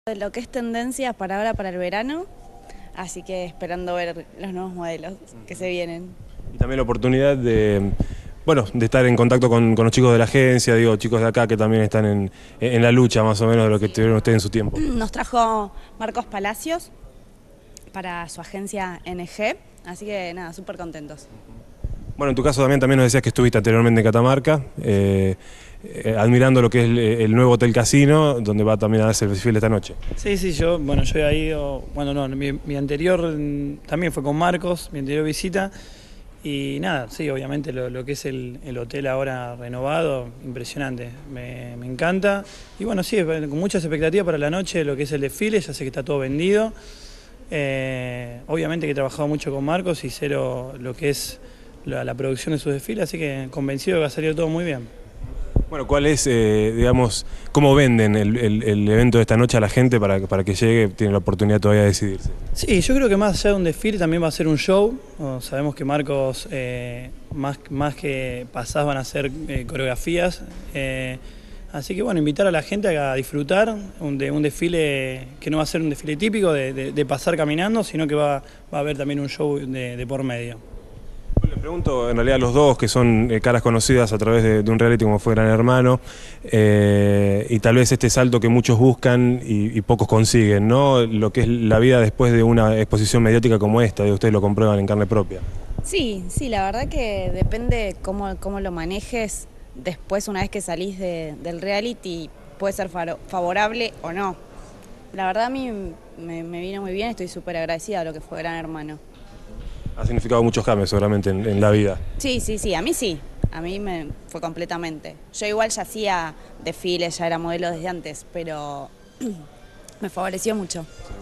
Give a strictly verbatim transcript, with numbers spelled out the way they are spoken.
De lo que es tendencia para ahora, para el verano, así que esperando ver los nuevos modelos que se vienen. Y también la oportunidad de, bueno, de estar en contacto con, con los chicos de la agencia, digo, chicos de acá que también están en, en la lucha más o menos de lo que tuvieron ustedes en su tiempo. Nos trajo Marcos Palacios para su agencia N G, así que nada, súper contentos. Bueno, en tu caso también, también nos decías que estuviste anteriormente en Catamarca, eh, eh, admirando lo que es el, el nuevo Hotel Casino, donde va también a darse el desfile esta noche. Sí, sí, yo, bueno, yo he ido, bueno, no, mi, mi anterior mm, también fue con Marcos, mi anterior visita, y nada, sí, obviamente lo, lo que es el, el hotel ahora renovado, impresionante, me, me encanta, y bueno, sí, con muchas expectativas para la noche, lo que es el desfile, ya sé que está todo vendido, eh, obviamente que he trabajado mucho con Marcos y cero lo que es la, la producción de sus desfiles, así que convencido que va a salir todo muy bien. Bueno, ¿cuál es, eh, digamos, cómo venden el, el, el evento de esta noche a la gente para, para que llegue, tiene la oportunidad todavía de decidirse? Sí, yo creo que más allá de un desfile también va a ser un show. Oh, sabemos que Marcos, eh, más, más que pasadas van a ser eh, coreografías. Eh, así que bueno, invitar a la gente a disfrutar un, de un desfile que no va a ser un desfile típico de, de, de pasar caminando, sino que va, va a haber también un show de, de por medio. Les pregunto en realidad a los dos, que son eh, caras conocidas a través de, de un reality como fue Gran Hermano, eh, y tal vez este salto que muchos buscan y, y pocos consiguen, ¿no? Lo que es la vida después de una exposición mediática como esta, y ustedes lo comprueban en carne propia. Sí, sí, la verdad que depende cómo, cómo lo manejes después, una vez que salís de, del reality, puede ser favorable o no. La verdad a mí me, me vino muy bien, estoy súper agradecida de lo que fue Gran Hermano. Ha significado muchos cambios seguramente en, en la vida. Sí, sí, sí, a mí sí, a mí me fue completamente. Yo igual ya hacía desfiles, ya era modelo desde antes, pero me favoreció mucho.